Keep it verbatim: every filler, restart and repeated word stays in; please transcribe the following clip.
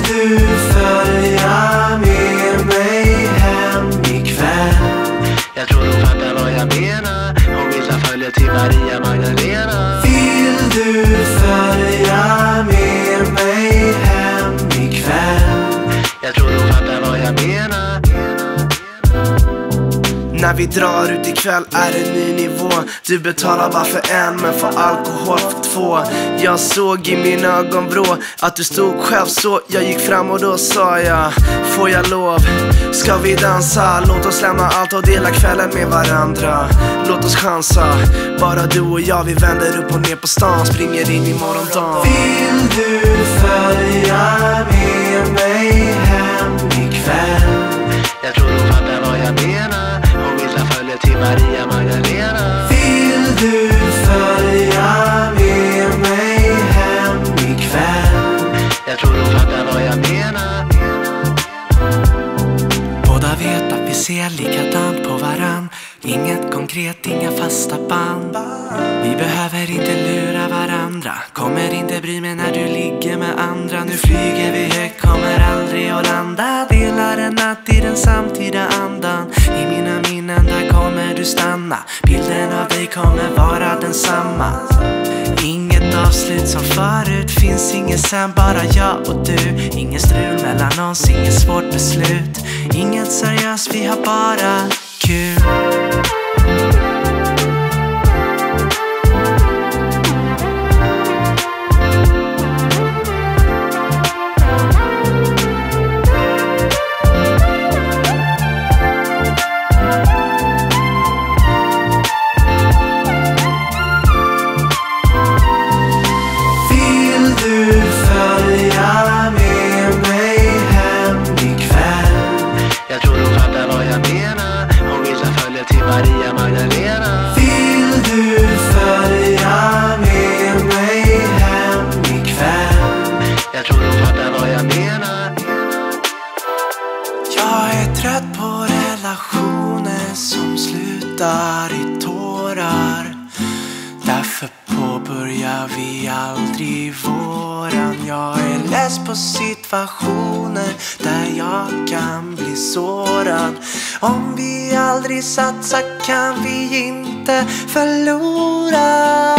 du följa med mig hem ikväll? Jag tror hon fattar vad jag menar. Hon vill ta följa till Maria Magdalena. Vill du följa med mig hem ikväll? Jag tror hon fattar vad jag menar. När vi drar ut ikväll är det ny nivå. Du betalar bara för en men får alkohol för två. Jag såg i min ögonvrå att du stod själv, så jag gick fram och då sa jag: får jag lov? Ska vi dansa? Låt oss lämna allt och dela kvällen med varandra. Låt oss chansa, bara du och jag. Vi vänder upp och ner på stan, springer in i morgondagen. Vill du följa med mig hem ikväll? Jag tror hon fattar vad jag menar. Hon vill ta följa till Maria Magdalena. Vill du följa med mig hem ikväll? Jag tror hon fattar vad jag menar. Båda vet att vi ser likadant på varann. Inget konkret, inga fasta band. Vi behöver inte lura varandra. Kommer inte bry mig när du ligger med andra. Nu flyger vi högt, kommer aldrig att landa. Delar en natt i den samtida andan. I mina minnen där kommer du stanna. Bilden av dig kommer vara densamma. Inget avslut som förut. Finns inget sen, bara jag och du. Ingen strul mellan oss, inget svårt beslut. Inget seriöst, vi har bara kul. Vill du följa med mig hem ikväll? Jag tror hon fattar vad jag menar. Hon vill ta följa till Maria Magdalena. Vill du följa med mig hem ikväll? Jag tror hon fattar vad jag menar. Jag är trött på relationer som slutar i tårar. Därför påbörjar vi aldrig våran. Jag är less på situationer där jag kan bli sårad. Om vi aldrig satsar kan vi inte förlora.